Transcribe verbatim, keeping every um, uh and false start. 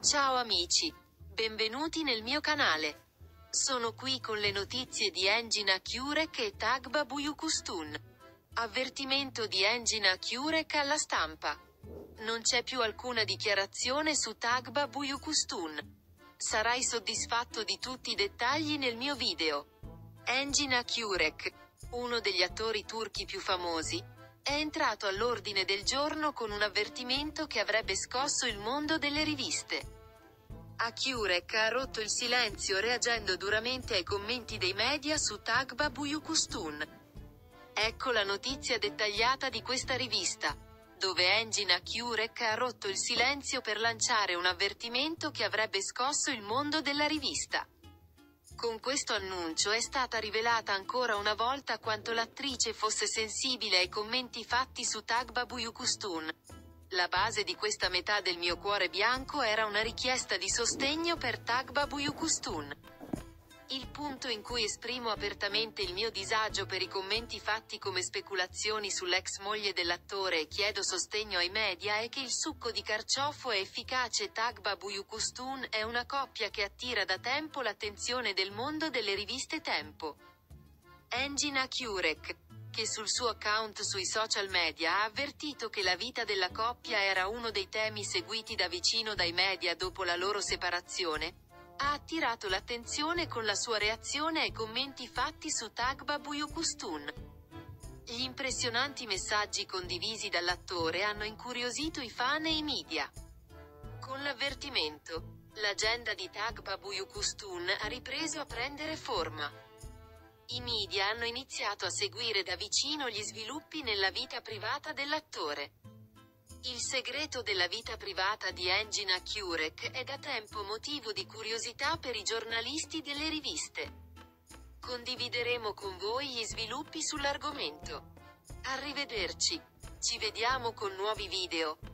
Ciao amici, benvenuti nel mio canale. Sono qui con le notizie di Engin Akyurek e Tagba Büyüküstün. Avvertimento di Engin Akyurek alla stampa. Non c'è più alcuna dichiarazione su Tagba Büyüküstün. Sarai soddisfatto di tutti i dettagli nel mio video. Engin Akyurek, uno degli attori turchi più famosi, è entrato all'ordine del giorno con un avvertimento che avrebbe scosso il mondo delle riviste. Akyurek ha rotto il silenzio reagendo duramente ai commenti dei media su Tagba Büyüküstün. Ecco la notizia dettagliata di questa rivista, dove Engin Akyurek ha rotto il silenzio per lanciare un avvertimento che avrebbe scosso il mondo della rivista. Con questo annuncio è stata rivelata ancora una volta quanto l'attrice fosse sensibile ai commenti fatti su Tagba Büyüküstün. La base di questa metà del mio cuore bianco era una richiesta di sostegno per Tagba Büyüküstün. Il punto in cui esprimo apertamente il mio disagio per i commenti fatti come speculazioni sull'ex moglie dell'attore e chiedo sostegno ai media è che il succo di carciofo è efficace. Tagba Büyüküstün è una coppia che attira da tempo l'attenzione del mondo delle riviste Tempo. Engin Akyurek, che sul suo account sui social media ha avvertito che la vita della coppia era uno dei temi seguiti da vicino dai media dopo la loro separazione, ha attirato l'attenzione con la sua reazione ai commenti fatti su Tagba Büyüküstün. Gli impressionanti messaggi condivisi dall'attore hanno incuriosito i fan e i media. Con l'avvertimento, l'agenda di Tagba Büyüküstün ha ripreso a prendere forma. I media hanno iniziato a seguire da vicino gli sviluppi nella vita privata dell'attore. Il segreto della vita privata di Engin Akyurek è da tempo motivo di curiosità per i giornalisti delle riviste. Condivideremo con voi gli sviluppi sull'argomento. Arrivederci. Ci vediamo con nuovi video.